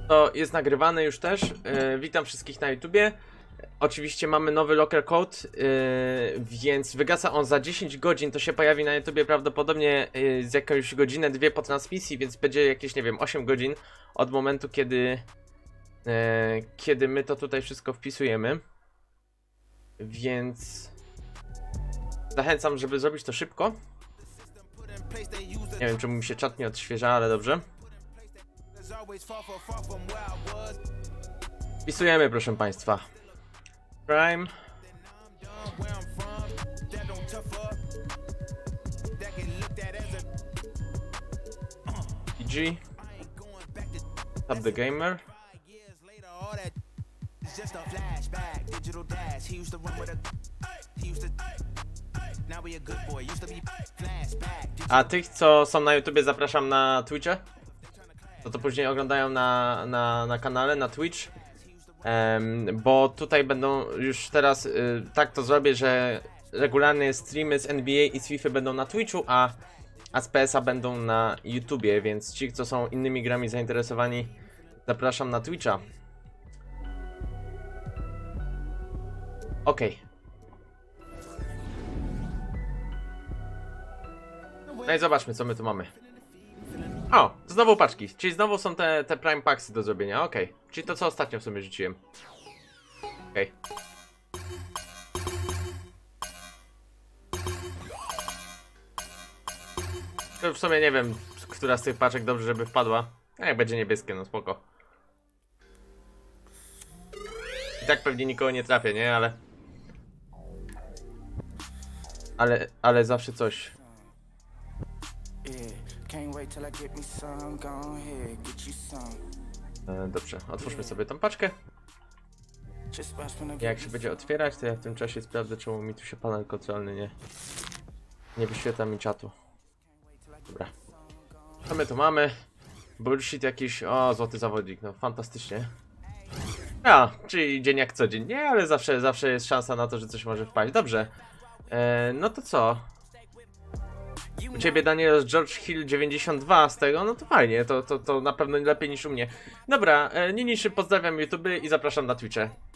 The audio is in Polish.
To jest nagrywane już też. Witam wszystkich na YouTubie. Oczywiście mamy nowy locker code, więc wygasa on za 10 godzin. To się pojawi na YouTubie prawdopodobnie z jakąś godzinę, dwie po transmisji, więc będzie jakieś, nie wiem, 8 godzin od momentu, kiedy my to tutaj wszystko wpisujemy. Więc zachęcam, żeby zrobić to szybko. Nie wiem, czemu mi się czat nie odświeża, ale dobrze. Wpisujemy, proszę Państwa. Prime. PG. Tab the Gamer. A tych, co są na YouTubie, zapraszam na Twitche. To później oglądają na kanale, na Twitch. Bo tutaj będą już teraz, tak to zrobię, że regularne streamy z NBA i z FIFA będą na Twitchu, a z PS-a będą na YouTubie, więc ci, co są innymi grami zainteresowani, zapraszam na Twitcha. Okej. No i zobaczmy, co my tu mamy. O, znowu paczki, czyli znowu są te Prime Packsy do zrobienia, okej. Czyli to, co ostatnio w sumie rzuciłem. Okej. To w sumie nie wiem, która z tych paczek dobrze, żeby wpadła. A jak będzie niebieskie, no spoko. I tak pewnie nikogo nie trafię, nie? Ale zawsze coś. Dobrze, otwórzmy sobie tą paczkę. Jak się będzie otwierać, to ja w tym czasie sprawdzę, czemu mi tu się panel kontrolny nie wyświetla mi czatu. Dobra. Co my tu mamy? Bullshit jakiś, o, złoty zawodnik, no fantastycznie. A, czyli dzień jak co dzień, nie, ale zawsze jest szansa na to, że coś może wpaść. Dobrze, no to co? U ciebie, Daniel, z George Hill 92 z tego, no to fajnie, to na pewno lepiej niż u mnie. Dobra, niniejszy pozdrawiam YouTube i zapraszam na Twitche.